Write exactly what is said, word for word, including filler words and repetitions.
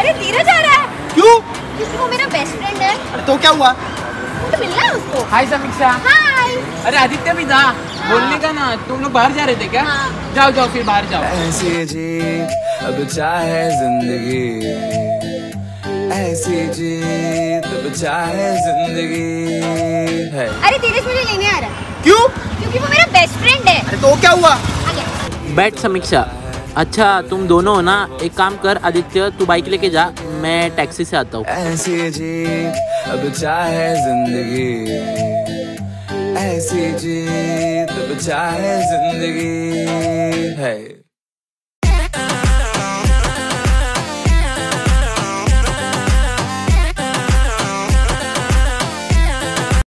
अरे धीरज आ रहा है। क्यों? क्योंकि वो मेरा बेस्ट फ्रेंड है। अरे तो क्या हुआ? तो मिलना है उसको। हाय समीक्षा। हाय। अरे आदित्य भी था। हाँ। बोलने का ना, तुम लोग बाहर जा रहे थे क्या? हाँ। जाओ जाओ फिर बाहर जाओ। ऐसी जी अब चाहे जिंदगी, ऐसी जी अब चाहे जिंदगी है। अरे धीरज मुझे लेने आ रहा है। क्यों? क्योंकि वो मेरा बेस्ट फ्रेंड है। अरे तो क्या हुआ? आ गया। बैठ समीक्षा। अच्छा तुम दोनों हो ना, एक काम कर आदित्य, तू बाइक लेके जा, मैं टैक्सी से आता हूँ। ऐसी जी अब चाहे जिंदगी, ऐसी जी अब चाहे जिंदगी है।